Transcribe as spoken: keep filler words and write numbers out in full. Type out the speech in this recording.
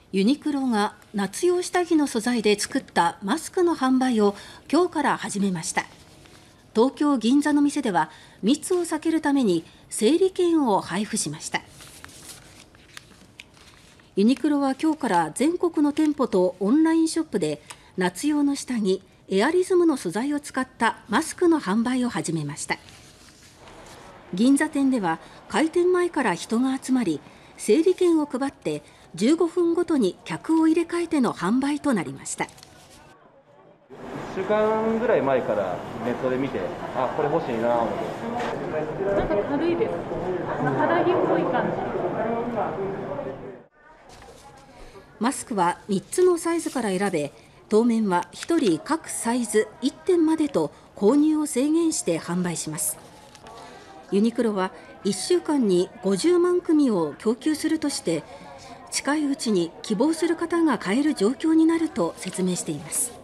ユニクロが夏用下着の素材で作ったマスクの販売を今日から始めました。東京・銀座の店では密を避けるために整理券を配布しました。ユニクロは今日から全国の店舗とオンラインショップで夏用の下着エアリズムの素材を使ったマスクの販売を始めました。銀座店では開店前から人が集まり、整理券を配ってじゅうごふんごとに客を入れ替えての販売となりました。 いっしゅうかんぐらい前からネットで見て、あ、これ欲しいなと思って。 なんか軽いです。肌着っぽい感じ。 マスクはみっつのサイズから選べ、当面はひとり各サイズいってんまでと購入を制限して販売します。ユニクロはいっしゅうかんにごじゅうまんくみを供給するとして、近いうちに希望する方が買える状況になると説明しています。